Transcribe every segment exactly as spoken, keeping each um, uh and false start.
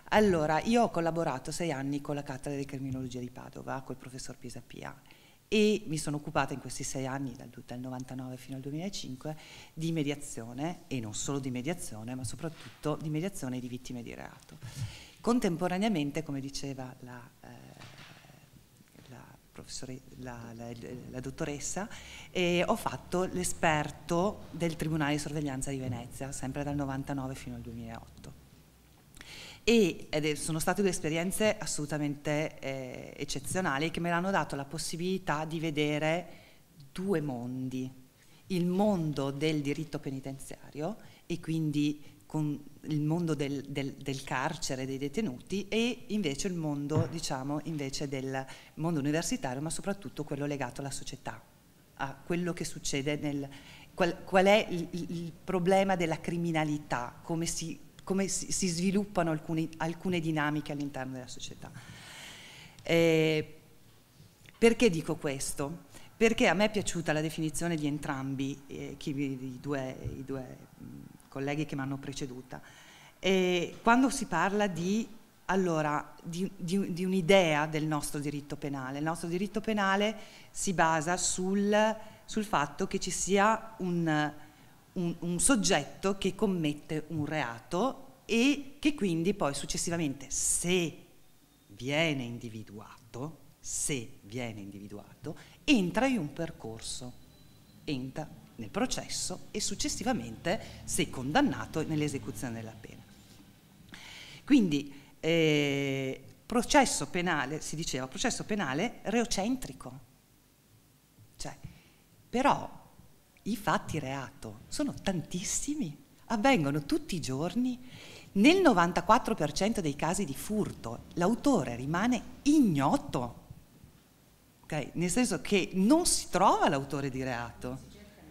Allora, io ho collaborato sei anni con la cattedra di criminologia di Padova, col professor Pisapia, e mi sono occupata in questi sei anni, dal, dal novantanove fino al duemilacinque, di mediazione, e non solo di mediazione, ma soprattutto di mediazione di vittime di reato. Contemporaneamente, come diceva la, eh, la, professore, la, la, la dottoressa, eh, ho fatto l'esperto del Tribunale di Sorveglianza di Venezia, sempre dal novantanove fino al duemilaotto. E ed sono state due esperienze assolutamente eh, eccezionali, che mi hanno dato la possibilità di vedere due mondi: il mondo del diritto penitenziario, e quindi con il mondo del, del, del carcere, dei detenuti, e invece il mondo, diciamo, invece del mondo universitario, ma soprattutto quello legato alla società, a quello che succede nel... Qual, qual è il, il problema della criminalità, come si come si, si sviluppano alcuni, alcune dinamiche all'interno della società. Eh, perché dico questo? Perché a me è piaciuta la definizione di entrambi eh, chi, i due, i due mh, colleghi che mi hanno preceduta. Eh, quando si parla di, allora, di, di, di un'idea del nostro diritto penale, il nostro diritto penale si basa sul, sul fatto che ci sia un... Un, un soggetto che commette un reato e che quindi poi successivamente, se viene individuato, se viene individuato, entra in un percorso, entra nel processo e successivamente, se condannato, nell'esecuzione della pena. Quindi eh, processo penale, si diceva, processo penale reocentrico, cioè, però i fatti reato sono tantissimi, avvengono tutti i giorni. Nel novantaquattro per cento dei casi di furto l'autore rimane ignoto, okay? Nel senso che non si trova l'autore di reato.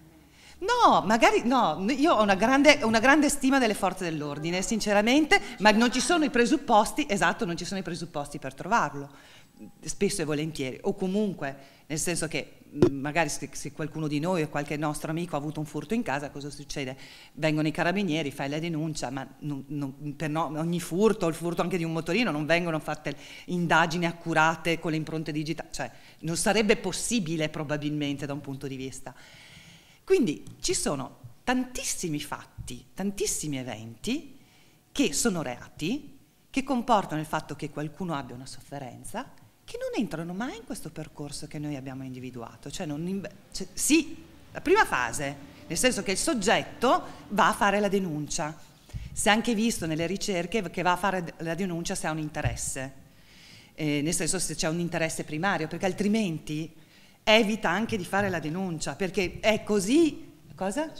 No, magari no, io ho una grande, una grande stima delle forze dell'ordine, sinceramente, ma non ci sono i presupposti, esatto, non ci sono i presupposti per trovarlo, spesso e volentieri, o comunque, nel senso che magari se, se qualcuno di noi o qualche nostro amico ha avuto un furto in casa, cosa succede? Vengono i carabinieri, fai la denuncia, ma non, non, per no, ogni furto, il furto anche di un motorino, non vengono fatte indagini accurate con le impronte digitali, cioè non sarebbe possibile probabilmente da un punto di vista. Quindi ci sono tantissimi fatti, tantissimi eventi che sono reati, che comportano il fatto che qualcuno abbia una sofferenza, che non entrano mai in questo percorso che noi abbiamo individuato. Cioè non, cioè, sì, la prima fase, nel senso che il soggetto va a fare la denuncia. Si è anche visto nelle ricerche che va a fare la denuncia se ha un interesse, eh, nel senso se c'è un interesse primario, perché altrimenti evita anche di fare la denuncia, perché è così... Cosa?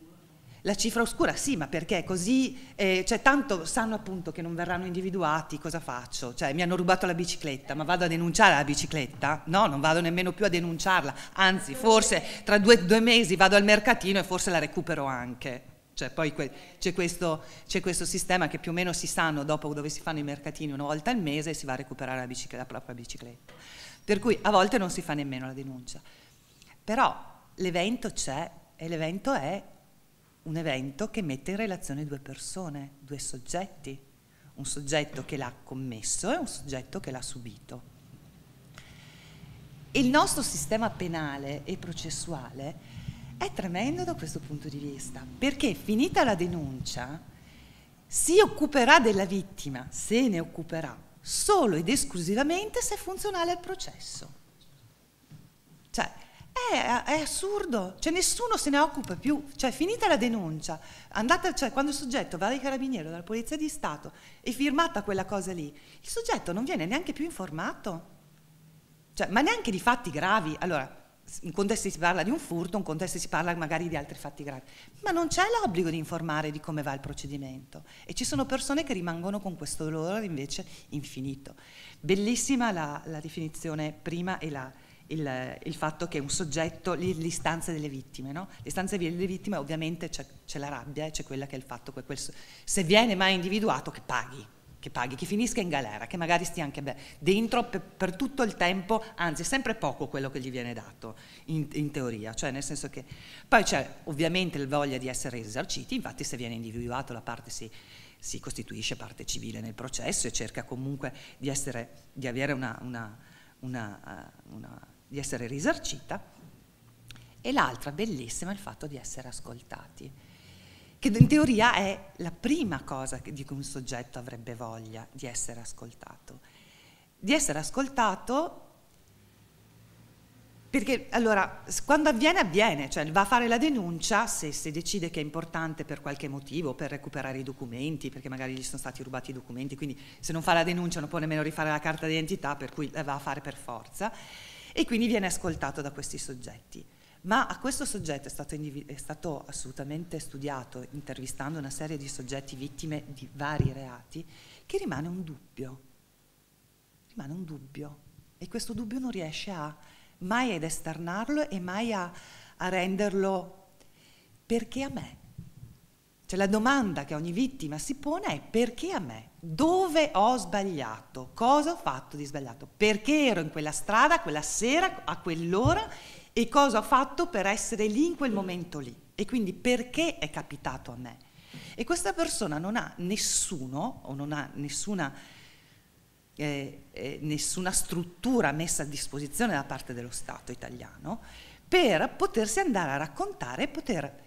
La cifra oscura, sì, ma perché così, eh, cioè tanto sanno appunto che non verranno individuati, cosa faccio? Cioè mi hanno rubato la bicicletta, ma vado a denunciare la bicicletta? No, non vado nemmeno più a denunciarla, anzi forse tra due, due mesi vado al mercatino e forse la recupero anche. Cioè poi c'è questo, c'è questo sistema che più o meno si sanno dopo dove si fanno i mercatini una volta al mese e si va a recuperare la, bicicletta, la propria bicicletta. Per cui a volte non si fa nemmeno la denuncia. Però l'evento c'è e l'evento è un evento che mette in relazione due persone, due soggetti, un soggetto che l'ha commesso e un soggetto che l'ha subito. Il nostro sistema penale e processuale è tremendo da questo punto di vista, perché finita la denuncia si occuperà della vittima, se ne occuperà, solo ed esclusivamente se è funzionale al processo. Cioè, È, è assurdo, cioè nessuno se ne occupa più, cioè finita la denuncia, andata, cioè quando il soggetto va dai carabinieri o dalla polizia di Stato e firmata quella cosa lì, il soggetto non viene neanche più informato, cioè, ma neanche di fatti gravi. Allora, in contesti si parla di un furto, in contesti si parla magari di altri fatti gravi, ma non c'è l'obbligo di informare di come va il procedimento, e ci sono persone che rimangono con questo dolore invece infinito. Bellissima la, la definizione prima e la Il, il fatto che un soggetto, l'istanza delle vittime, no? L'istanza delle vittime ovviamente c'è, c'è la rabbia, c'è quella che è il fatto che quel, se viene mai individuato che paghi, che paghi, che finisca in galera, che magari stia anche beh, dentro per, per tutto il tempo, anzi è sempre poco quello che gli viene dato in, in teoria, cioè nel senso che poi c'è ovviamente la voglia di essere risarciti, infatti se viene individuato la parte si si costituisce parte civile nel processo e cerca comunque di essere, di avere una, una, una, uh, una di essere risarcita, e l'altra bellissima è il fatto di essere ascoltati, che in teoria è la prima cosa di cui un soggetto avrebbe voglia, di essere ascoltato. Di essere ascoltato perché, allora, quando avviene, avviene, cioè va a fare la denuncia se, se decide che è importante per qualche motivo, per recuperare i documenti, perché magari gli sono stati rubati i documenti, quindi se non fa la denuncia non può nemmeno rifare la carta d'identità, per cui la va a fare per forza, e quindi viene ascoltato da questi soggetti. Ma a questo soggetto è stato, è stato assolutamente studiato, intervistando una serie di soggetti vittime di vari reati, che rimane un dubbio, rimane un dubbio, e questo dubbio non riesce a mai ad esternarlo e mai a, a renderlo perché a me. Cioè la domanda che ogni vittima si pone è: perché a me? Dove ho sbagliato? Cosa ho fatto di sbagliato? Perché ero in quella strada, quella sera, a quell'ora, e cosa ho fatto per essere lì in quel momento lì? E quindi perché è capitato a me? E questa persona non ha nessuno, o non ha nessuna Eh, eh, nessuna struttura messa a disposizione da parte dello Stato italiano per potersi andare a raccontare e poter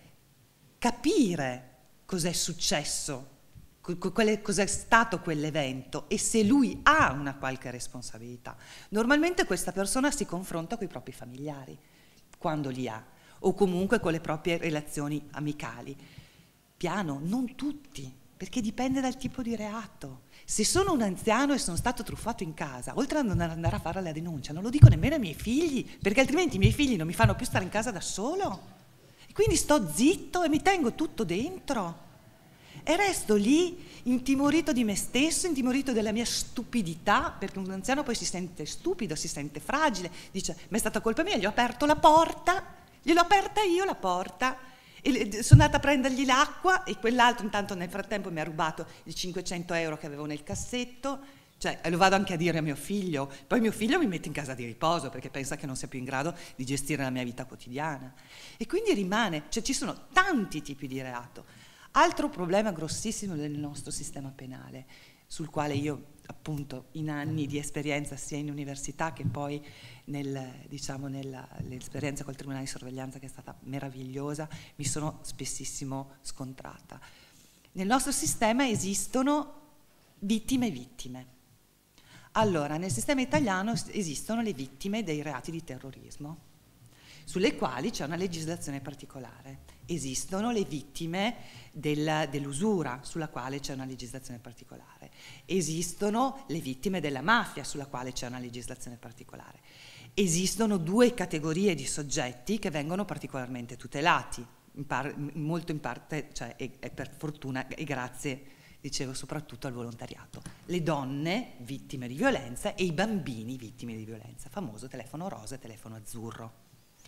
capire cos'è successo, cos'è stato quell'evento e se lui ha una qualche responsabilità. Normalmente questa persona si confronta con i propri familiari, quando li ha, o comunque con le proprie relazioni amicali. Piano, non tutti, perché dipende dal tipo di reato. Se sono un anziano e sono stato truffato in casa, oltre a non andare a fare la denuncia, non lo dico nemmeno ai miei figli, perché altrimenti i miei figli non mi fanno più stare in casa da solo. E quindi sto zitto e mi tengo tutto dentro. E resto lì intimorito di me stesso, intimorito della mia stupidità, perché un anziano poi si sente stupido, si sente fragile, dice: ma è stata colpa mia, gli ho aperto la porta, gliel'ho aperta io la porta. E sono andata a prendergli l'acqua e quell'altro intanto nel frattempo mi ha rubato i cinquecento euro che avevo nel cassetto, cioè lo vado anche a dire a mio figlio, poi mio figlio mi mette in casa di riposo perché pensa che non sia più in grado di gestire la mia vita quotidiana, e quindi rimane, cioè ci sono tanti tipi di reato. Altro problema grossissimo del nostro sistema penale, sul quale io appunto in anni di esperienza sia in università che poi nel, diciamo, nell'esperienza col Tribunale di Sorveglianza, che è stata meravigliosa, mi sono spessissimo scontrata. Nel nostro sistema esistono vittime e vittime. Allora, nel sistema italiano esistono le vittime dei reati di terrorismo, sulle quali c'è una legislazione particolare. Esistono le vittime del, dell'usura, sulla quale c'è una legislazione particolare. Esistono le vittime della mafia, sulla quale c'è una legislazione particolare. Esistono due categorie di soggetti che vengono particolarmente tutelati, in par, molto in parte, cioè, e, e per fortuna e grazie, dicevo, soprattutto al volontariato. Le donne vittime di violenza e i bambini vittime di violenza, famoso telefono rosa e telefono azzurro.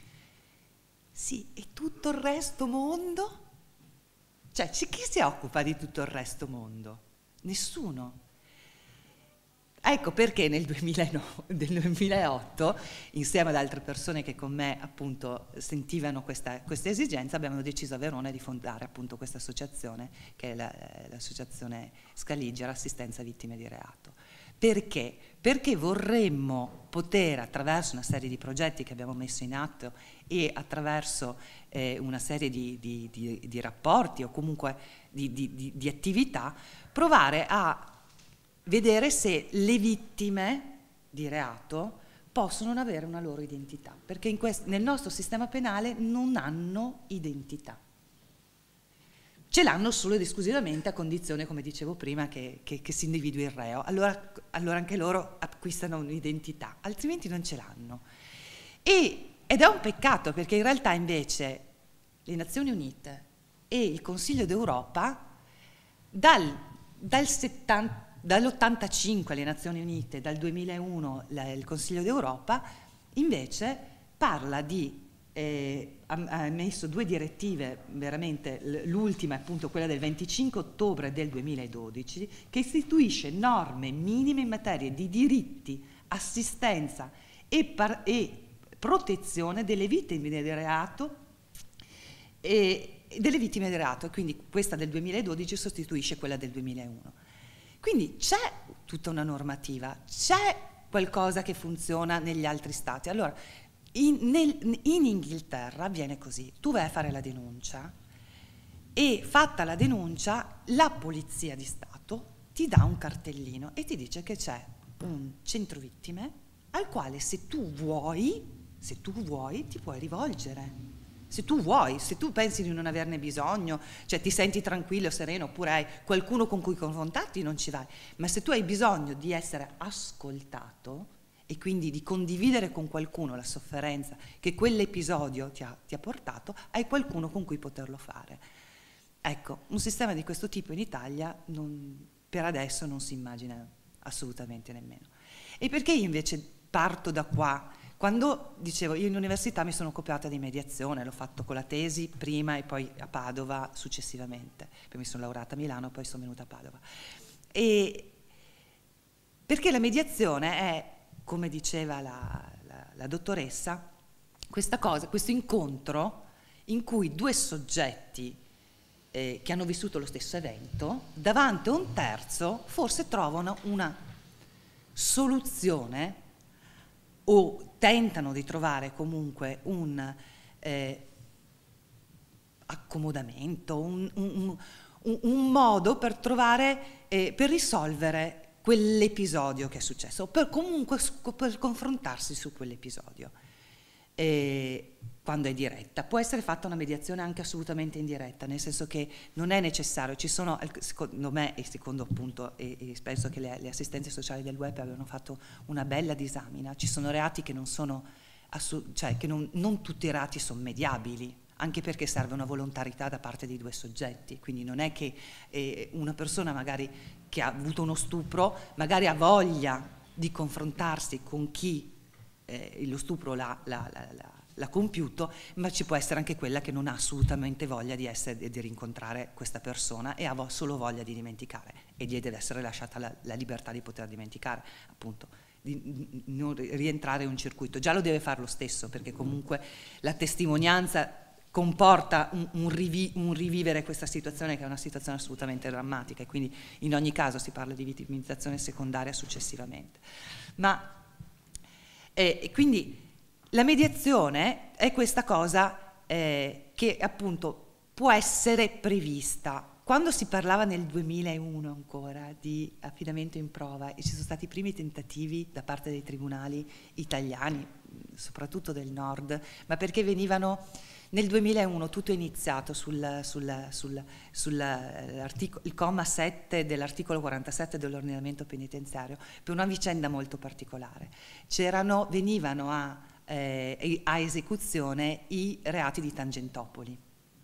Sì, e tutto il resto mondo? Cioè, chi si occupa di tutto il resto mondo? Nessuno. Ecco perché nel duemilanove, nel duemilaotto, insieme ad altre persone che con me appunto sentivano questa, questa esigenza, abbiamo deciso a Verona di fondare appunto questa associazione, che è la, l'associazione Scaligera, Assistenza Vittime di Reato. Perché? Perché vorremmo poter, attraverso una serie di progetti che abbiamo messo in atto e attraverso eh, una serie di, di, di, di rapporti o comunque di, di, di, di attività, provare a vedere se le vittime di reato possono avere una loro identità, perché in quest- nel nostro sistema penale non hanno identità. Ce l'hanno solo ed esclusivamente a condizione, come dicevo prima, che, che, che si individui il reo. Allora, allora anche loro acquistano un'identità, altrimenti non ce l'hanno. E, ed è un peccato, perché in realtà invece le Nazioni Unite e il Consiglio d'Europa dal, dal settanta dall'ottantacinque le Nazioni Unite, dal duemilauno la, il Consiglio d'Europa, invece parla di, eh, ha, ha emesso due direttive, veramente l'ultima è appunto quella del venticinque ottobre del duemiladodici, che istituisce norme minime in materia di diritti, assistenza e, par- e protezione delle vittime del reato e, delle vittime di reato, e quindi questa del duemiladodici sostituisce quella del duemilauno. Quindi c'è tutta una normativa, c'è qualcosa che funziona negli altri stati. Allora, in, nel, in Inghilterra avviene così: tu vai a fare la denuncia e, fatta la denuncia, la polizia di Stato ti dà un cartellino e ti dice che c'è un centro vittime al quale, se tu vuoi, se tu vuoi, ti puoi rivolgere. Se tu vuoi, se tu pensi di non averne bisogno, cioè ti senti tranquillo, sereno, oppure hai qualcuno con cui confrontarti, non ci vai. Ma se tu hai bisogno di essere ascoltato e quindi di condividere con qualcuno la sofferenza che quell'episodio ti ha, ti ha portato, hai qualcuno con cui poterlo fare. Ecco, un sistema di questo tipo in Italia non, per adesso non si immagina assolutamente nemmeno. E perché io invece parto da qua? Quando, dicevo, io in università mi sono occupada di mediazione, l'ho fatto con la tesi prima e poi a Padova successivamente. Poi mi sono laureata a Milano e poi sono venuta a Padova. E perché la mediazione è, come diceva la, la, la dottoressa, questa cosa, questo incontro in cui due soggetti eh, che hanno vissuto lo stesso evento, davanti a un terzo, forse trovano una soluzione o tentano di trovare comunque un eh, accomodamento, un, un, un, un modo per trovare, eh, per risolvere quell'episodio che è successo, o per comunque per confrontarsi su quell'episodio. Eh, quando è diretta, può essere fatta una mediazione anche assolutamente indiretta, nel senso che non è necessario, ci sono, secondo me e secondo appunto, e, e penso che le, le assistenze sociali del web abbiano fatto una bella disamina, ci sono reati che non sono, cioè che non, non tutti i reati sono mediabili, anche perché serve una volontarietà da parte dei due soggetti, quindi non è che eh, una persona magari che ha avuto uno stupro, magari ha voglia di confrontarsi con chi eh, lo stupro l'ha, l'ha, l'ha, l'ha l'ha compiuto, ma ci può essere anche quella che non ha assolutamente voglia di, essere, di rincontrare questa persona e ha solo voglia di dimenticare, e gli deve essere lasciata la, la libertà di poter dimenticare, appunto, di non rientrare in un circuito. Già lo deve fare lo stesso, perché comunque la testimonianza comporta un, un, rivi, un rivivere questa situazione, che è una situazione assolutamente drammatica, e quindi in ogni caso si parla di vittimizzazione secondaria successivamente. Ma eh, quindi la mediazione è questa cosa eh, che appunto può essere prevista. Quando si parlava nel duemilauno ancora di affidamento in prova, e ci sono stati i primi tentativi da parte dei tribunali italiani, soprattutto del nord, ma perché venivano, nel duemilauno tutto è iniziato sul, sul, sul, sul il comma sette dell'articolo quarantasette dell'ordinamento penitenziario, per una vicenda molto particolare. C'erano, venivano a Eh, a esecuzione i reati di Tangentopoli,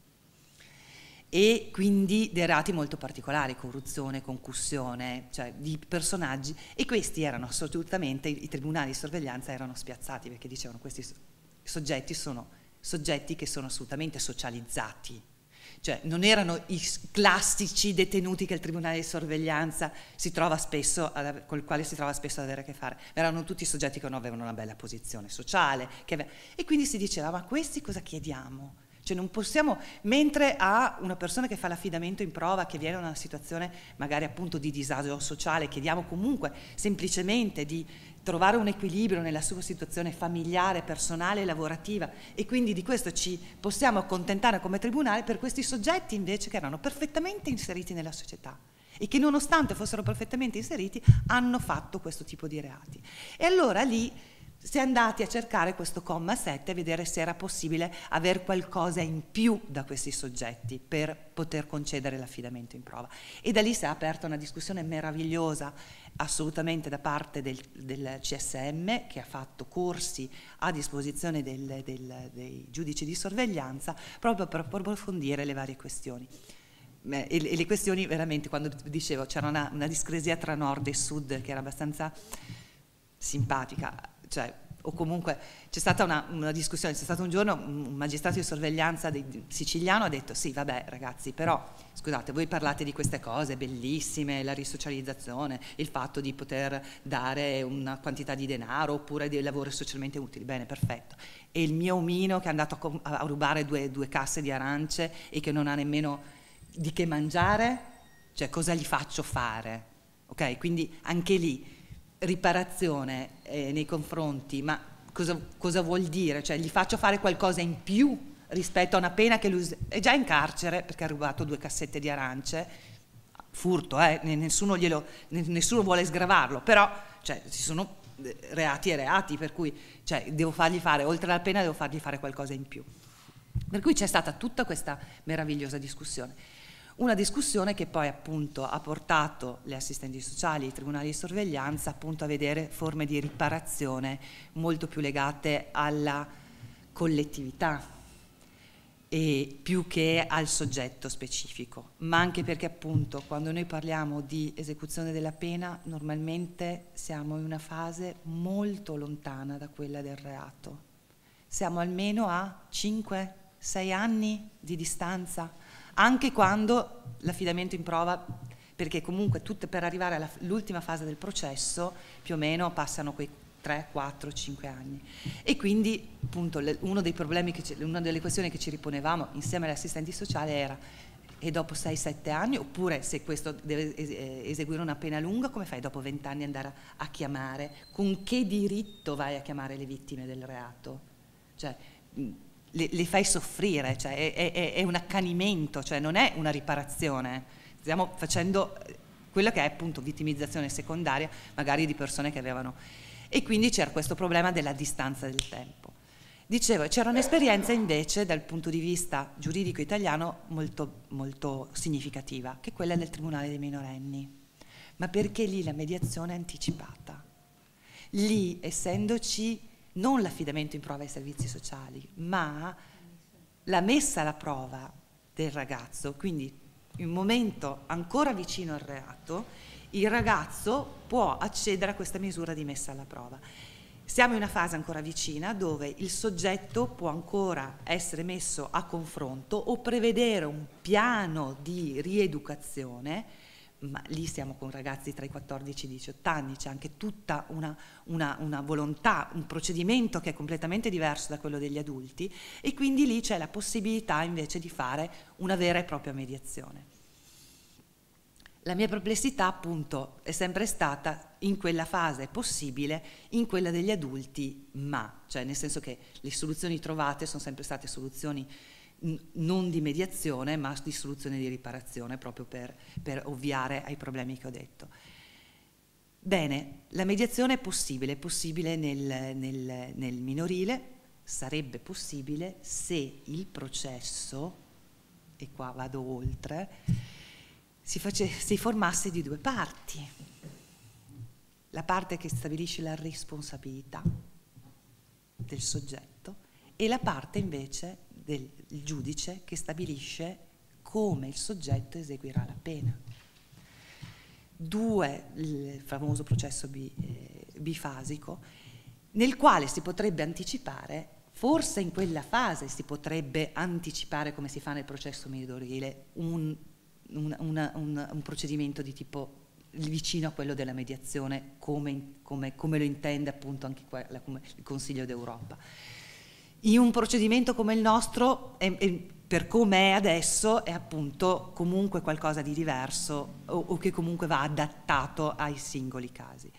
e quindi dei reati molto particolari, corruzione, concussione, cioè di personaggi, e questi erano assolutamente, i tribunali di sorveglianza erano spiazzati, perché dicevano questi soggetti sono soggetti che sono assolutamente socializzati, cioè non erano i classici detenuti che il tribunale di sorveglianza si trova spesso, con il quale si trova spesso ad avere a che fare, erano tutti soggetti che non avevano una bella posizione sociale, che ave... e quindi si diceva: ma questi cosa chiediamo? Cioè non possiamo, mentre a una persona che fa l'affidamento in prova, che viene in una situazione magari appunto di disagio sociale, chiediamo comunque semplicemente di trovare un equilibrio nella sua situazione familiare, personale e lavorativa, e quindi di questo ci possiamo accontentare come tribunale. Per questi soggetti invece, che erano perfettamente inseriti nella società e che nonostante fossero perfettamente inseriti hanno fatto questo tipo di reati, e allora lì si è andati a cercare questo comma sette, a vedere se era possibile avere qualcosa in più da questi soggetti per poter concedere l'affidamento in prova, e da lì si è aperta una discussione meravigliosa assolutamente da parte del, del C S M, che ha fatto corsi a disposizione del, del, dei giudici di sorveglianza proprio per approfondire le varie questioni. E, e le questioni veramente, quando dicevo c'era una, una discrasia tra nord e sud che era abbastanza simpatica, cioè o comunque c'è stata una, una discussione, c'è stato un giorno un magistrato di sorveglianza di, di, siciliano ha detto sì vabbè ragazzi, però scusate, voi parlate di queste cose bellissime, la risocializzazione, il fatto di poter dare una quantità di denaro oppure dei lavori socialmente utili, bene, perfetto, e il mio omino che è andato a, a rubare due, due casse di arance e che non ha nemmeno di che mangiare, cioè cosa gli faccio fare? Ok, quindi anche lì riparazione eh, nei confronti, ma cosa, cosa vuol dire? Cioè gli faccio fare qualcosa in più rispetto a una pena che lui è già in carcere perché ha rubato due cassette di arance, furto, eh, nessuno, glielo, nessuno vuole sgravarlo, però cioè, ci sono reati e reati, per cui cioè, devo fargli fare, oltre alla pena devo fargli fare qualcosa in più. Per cui c'è stata tutta questa meravigliosa discussione. Una discussione che poi appunto ha portato le assistenti sociali e i tribunali di sorveglianza appunto a vedere forme di riparazione molto più legate alla collettività e più che al soggetto specifico, ma anche perché appunto quando noi parliamo di esecuzione della pena normalmente siamo in una fase molto lontana da quella del reato. Siamo almeno a cinque sei anni di distanza, anche quando l'affidamento in prova, perché comunque tutte per arrivare all'ultima fase del processo più o meno passano quei tre, quattro, cinque anni. E quindi appunto uno dei problemi, che una delle questioni che ci riponevamo insieme agli assistenti sociali era: e dopo sei sette anni, oppure se questo deve eseguire una pena lunga, come fai dopo venti anni andare a, a chiamare? Con che diritto vai a chiamare le vittime del reato? Cioè, Le, le fai soffrire, cioè è, è, è un accanimento, cioè non è una riparazione, stiamo facendo quella che è appunto vittimizzazione secondaria magari di persone che avevano, e quindi c'era questo problema della distanza del tempo. Dicevo, c'era un'esperienza invece dal punto di vista giuridico italiano molto, molto significativa, che è quella del Tribunale dei minorenni, ma perché lì la mediazione è anticipata, lì essendoci non l'affidamento in prova ai servizi sociali, ma la messa alla prova del ragazzo, quindi in un momento ancora vicino al reato, il ragazzo può accedere a questa misura di messa alla prova. Siamo in una fase ancora vicina dove il soggetto può ancora essere messo a confronto o prevedere un piano di rieducazione, ma lì siamo con ragazzi tra i quattordici e i diciotto anni, c'è anche tutta una, una, una volontà, un procedimento che è completamente diverso da quello degli adulti, e quindi lì c'è la possibilità invece di fare una vera e propria mediazione. La mia perplessità appunto è sempre stata: in quella fase è possibile, in quella degli adulti ma, cioè nel senso che le soluzioni trovate sono sempre state soluzioni non di mediazione ma di soluzione di riparazione, proprio per, per ovviare ai problemi che ho detto. Bene, la mediazione è possibile, è possibile nel, nel, nel minorile, sarebbe possibile se il processo, e qua vado oltre, si, face, si formasse di due parti: la parte che stabilisce la responsabilità del soggetto e la parte invece del giudice che stabilisce come il soggetto eseguirà la pena. Due, il famoso processo bi, eh, bifasico, nel quale si potrebbe anticipare, forse in quella fase si potrebbe anticipare, come si fa nel processo minorile, un, un, una, un, un procedimento di tipo vicino a quello della mediazione, come, come, come lo intende appunto anche qua, la, come il Consiglio d'Europa. In un procedimento come il nostro, è, è, per come è adesso, è appunto comunque qualcosa di diverso o, o che comunque va adattato ai singoli casi.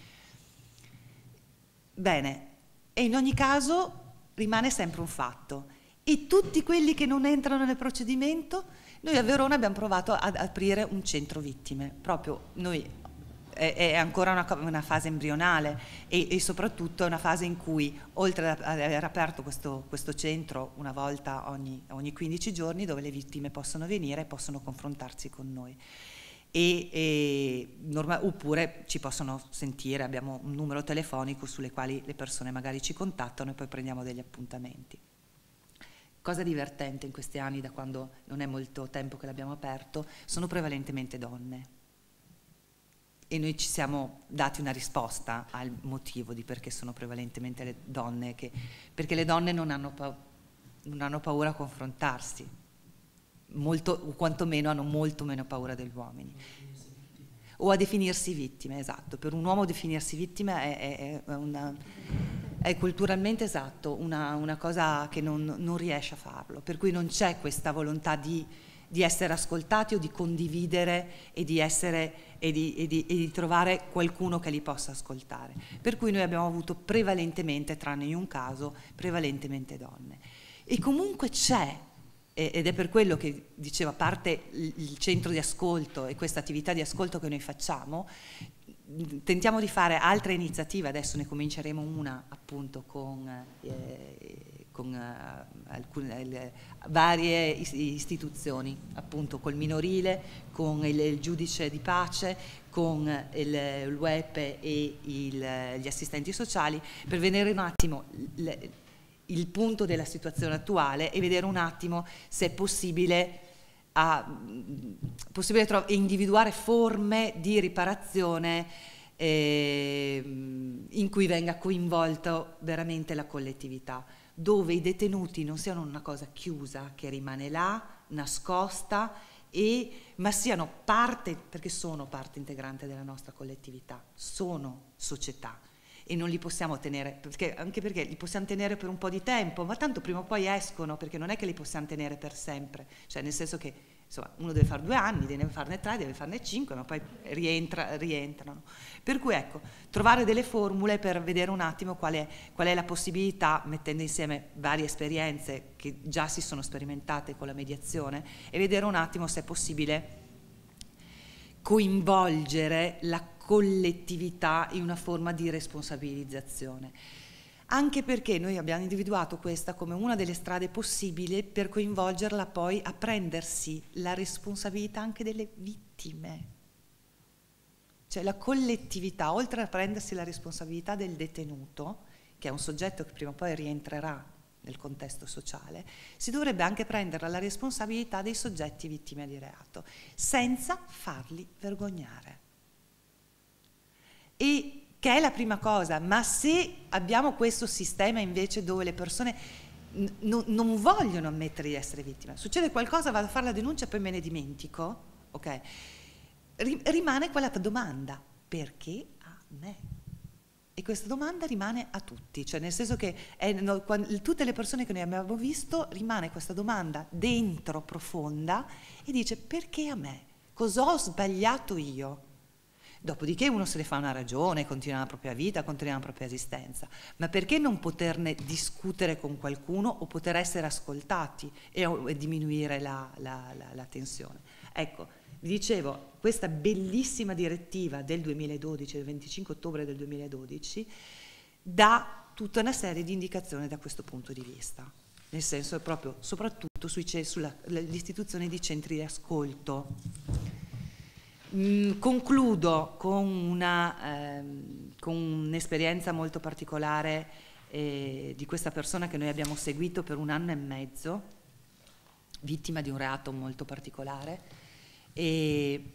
Bene, e in ogni caso rimane sempre un fatto. E tutti quelli che non entrano nel procedimento, noi a Verona abbiamo provato ad aprire un centro vittime, proprio noi. È ancora una, una fase embrionale e, e soprattutto è una fase in cui, oltre ad aver aperto questo, questo centro una volta ogni, ogni quindici giorni, dove le vittime possono venire e possono confrontarsi con noi, e, e norma, oppure ci possono sentire, abbiamo un numero telefonico sulle quali le persone magari ci contattano e poi prendiamo degli appuntamenti. Cosa divertente in questi anni, da quando non è molto tempo che l'abbiamo aperto, sono prevalentemente donne. e noi ci siamo dati una risposta al motivo di perché sono prevalentemente le donne, che, perché le donne non hanno, pa- non hanno paura a confrontarsi, molto, o quantomeno hanno molto meno paura degli uomini. O a definirsi vittime, esatto. Per un uomo definirsi vittima è, è, è, una, è culturalmente esatto, una, una cosa che non, non riesce a farlo, per cui non c'è questa volontà di, di essere ascoltati o di condividere e di, essere, e, di, e, di, e di trovare qualcuno che li possa ascoltare. Per cui noi abbiamo avuto prevalentemente, tranne in un caso, prevalentemente donne. E comunque c'è, ed è per quello che dicevo, a parte il centro di ascolto e questa attività di ascolto che noi facciamo, tentiamo di fare altre iniziative. Adesso ne cominceremo una appunto con, eh, con eh, alcune eh, varie istituzioni, appunto col minorile, con il, il giudice di pace, con il, l'U E P e il, gli assistenti sociali, per vedere un attimo le, il punto della situazione attuale e vedere un attimo se è possibile, a, possibile tro- individuare forme di riparazione eh, in cui venga coinvolto veramente la collettività, dove i detenuti non siano una cosa chiusa che rimane là, nascosta, e, ma siano parte, perché sono parte integrante della nostra collettività, sono società. E non li possiamo tenere, perché, anche perché li possiamo tenere per un po' di tempo, ma tanto prima o poi escono, perché non è che li possiamo tenere per sempre, cioè nel senso che insomma uno deve fare due anni, deve farne tre, deve farne cinque, ma poi rientra, rientrano. Per cui ecco, trovare delle formule per vedere un attimo qual è, qual è la possibilità, mettendo insieme varie esperienze che già si sono sperimentate con la mediazione, e vedere un attimo se è possibile coinvolgere la collettività in una forma di responsabilizzazione, anche perché noi abbiamo individuato questa come una delle strade possibili per coinvolgerla poi a prendersi la responsabilità anche delle vittime, cioè la collettività, oltre a prendersi la responsabilità del detenuto, che è un soggetto che prima o poi rientrerà nel contesto sociale, si dovrebbe anche prendere la responsabilità dei soggetti vittime di reato, senza farli vergognare. E che è la prima cosa, ma se abbiamo questo sistema invece dove le persone n- n- non vogliono ammettere di essere vittime, succede qualcosa, vado a fare la denuncia e poi me ne dimentico, ok? Ri- rimane quella domanda, perché a me? E questa domanda rimane a tutti, cioè nel senso che è, no, quando, tutte le persone che noi abbiamo visto, rimane questa domanda dentro, profonda, e dice perché a me? Cosa ho sbagliato io? Dopodiché uno se ne fa una ragione, continua la propria vita, continua la propria esistenza, ma perché non poterne discutere con qualcuno o poter essere ascoltati e, e diminuire la, la, la, la tensione? Ecco, vi dicevo, questa bellissima direttiva del duemiladodici, del venticinque ottobre del duemiladodici, dà tutta una serie di indicazioni da questo punto di vista, nel senso proprio, soprattutto sui, sull'istituzione di centri di ascolto. Mm, concludo con, una, ehm, con un'esperienza molto particolare eh, di questa persona che noi abbiamo seguito per un anno e mezzo, vittima di un reato molto particolare, e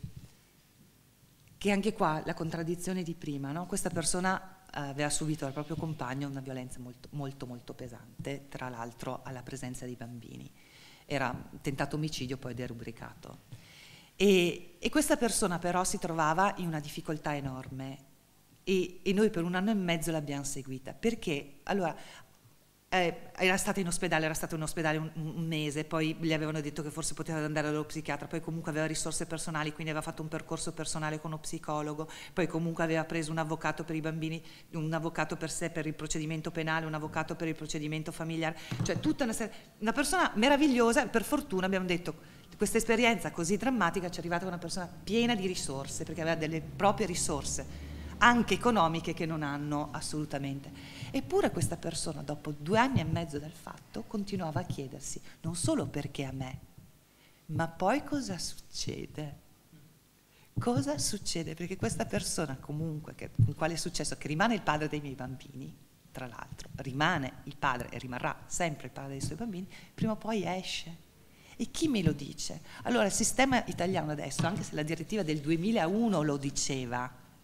che anche qua la contraddizione di prima, no? Questa persona eh, aveva subito dal proprio compagno una violenza molto molto molto pesante, tra l'altro alla presenza di bambini. Era tentato omicidio poi derubricato. E, e questa persona però si trovava in una difficoltà enorme e, e noi per un anno e mezzo l'abbiamo seguita, perché allora eh, era stata in ospedale, era stato in ospedale un, un mese, poi gli avevano detto che forse poteva andare dallo psichiatra, poi comunque aveva risorse personali, quindi aveva fatto un percorso personale con uno psicologo, poi comunque aveva preso un avvocato per i bambini, un avvocato per sé per il procedimento penale, un avvocato per il procedimento familiare, cioè tutta una serie, una persona meravigliosa. Per fortuna abbiamo detto, questa esperienza così drammatica ci è arrivata una persona piena di risorse, perché aveva delle proprie risorse anche economiche che non hanno assolutamente. Eppure questa persona, dopo due anni e mezzo dal fatto, continuava a chiedersi non solo perché a me, ma poi cosa succede? Cosa succede? Perché questa persona comunque, che, con quale è successo, che rimane il padre dei miei bambini, tra l'altro, rimane il padre e rimarrà sempre il padre dei suoi bambini, prima o poi esce. E chi me lo dice? Allora il sistema italiano adesso, anche se la direttiva del duemilauno lo diceva,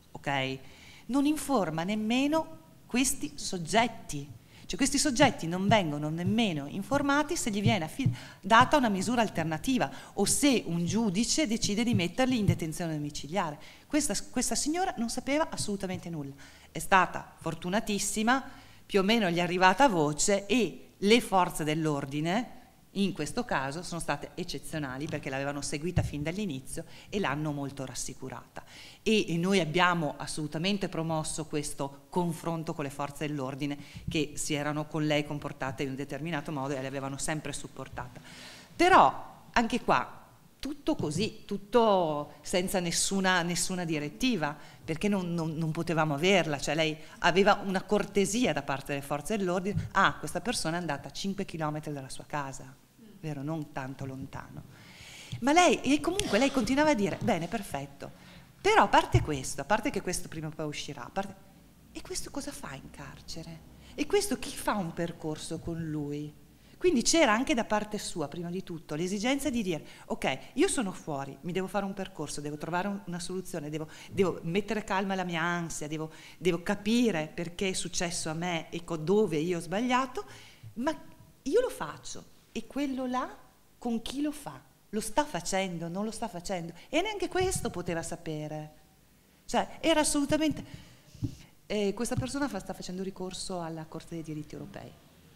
ok? Non informa nemmeno questi soggetti. Cioè questi soggetti non vengono nemmeno informati se gli viene data una misura alternativa o se un giudice decide di metterli in detenzione domiciliare. Questa, questa signora non sapeva assolutamente nulla. È stata fortunatissima, più o meno gli è arrivata voce e le forze dell'ordine in questo caso sono state eccezionali perché l'avevano seguita fin dall'inizio e l'hanno molto rassicurata. E, e noi abbiamo assolutamente promosso questo confronto con le forze dell'ordine che si erano con lei comportate in un determinato modo e le avevano sempre supportata. Però anche qua tutto così, tutto senza nessuna, nessuna direttiva, perché non, non, non potevamo averla, cioè lei aveva una cortesia da parte delle forze dell'ordine. Ah, questa persona è andata a cinque chilometri dalla sua casa, vero? Non tanto lontano. Ma lei, e comunque lei continuava a dire, bene, perfetto, però a parte questo, a parte che questo prima o poi uscirà, a parte, e questo cosa fa in carcere? E questo chi fa un percorso con lui? Quindi c'era anche da parte sua, prima di tutto, l'esigenza di dire, ok, io sono fuori, mi devo fare un percorso, devo trovare una soluzione, devo, devo mettere calma alla mia ansia, devo, devo capire perché è successo a me e dove io ho sbagliato, ma io lo faccio e quello là con chi lo fa? Lo sta facendo, non lo sta facendo? E neanche questo poteva sapere. Cioè, era assolutamente... Eh, questa persona fa, sta facendo ricorso alla Corte dei diritti europei.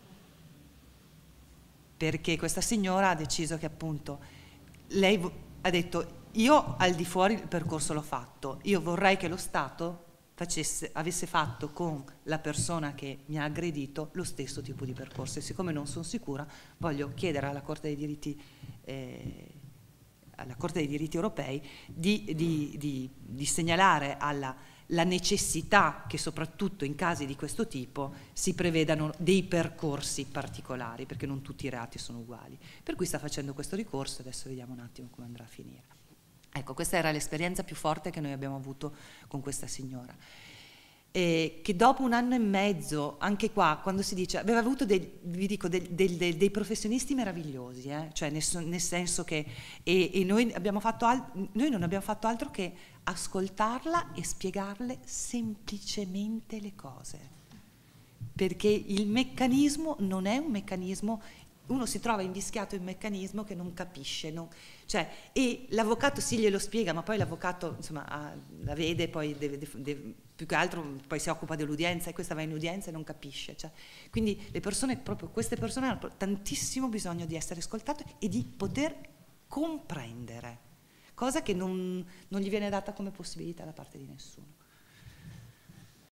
Perché questa signora ha deciso che appunto lei ha detto io al di fuori il percorso l'ho fatto, io vorrei che lo Stato facesse, avesse fatto con la persona che mi ha aggredito lo stesso tipo di percorso e siccome non sono sicura voglio chiedere alla Corte dei diritti, eh, alla Corte dei diritti europei di, di, di, di segnalare alla la necessità che soprattutto in casi di questo tipo si prevedano dei percorsi particolari, perché non tutti i reati sono uguali. Per cui sta facendo questo ricorso, adesso vediamo un attimo come andrà a finire. Ecco, questa era l'esperienza più forte che noi abbiamo avuto con questa signora. E che dopo un anno e mezzo, anche qua, quando si dice, aveva avuto dei, vi dico, dei, dei, dei, dei professionisti meravigliosi, eh? Cioè nel, nel senso che, e, e noi, abbiamo fatto al, noi non abbiamo fatto altro che ascoltarla e spiegarle semplicemente le cose, perché il meccanismo non è un meccanismo, uno si trova invischiato in un meccanismo che non capisce, non, cioè, e l'avvocato sì glielo spiega, ma poi l'avvocato insomma ha, la vede, poi deve, deve, deve, più che altro poi si occupa dell'udienza e questa va in udienza e non capisce, cioè, quindi le persone, proprio queste persone hanno tantissimo bisogno di essere ascoltate e di poter comprendere, cosa che non, non gli viene data come possibilità da parte di nessuno.